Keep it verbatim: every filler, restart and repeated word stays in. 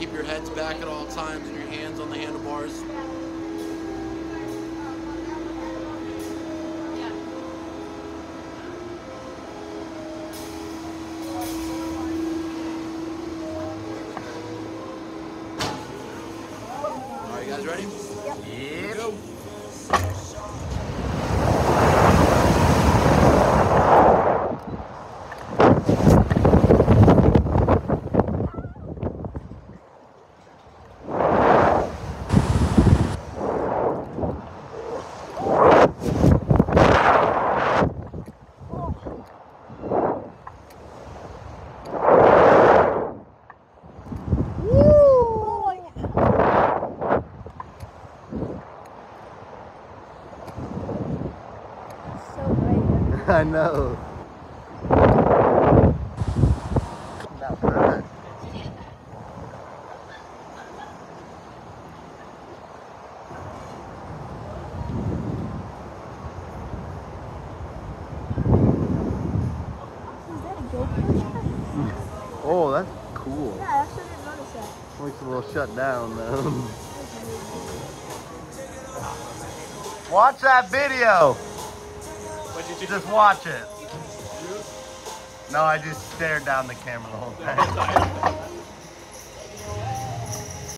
keep your heads back at all times and your hands on the handlebars. All right, you guys ready? Yep. Here we go. I know. Not bad. Is that a GoPro? Oh, that's cool. Yeah, I actually didn't notice that. Looks a little shut down though. Watch that video. What'd you do? Just watch it. No, I just stared down the camera the whole time.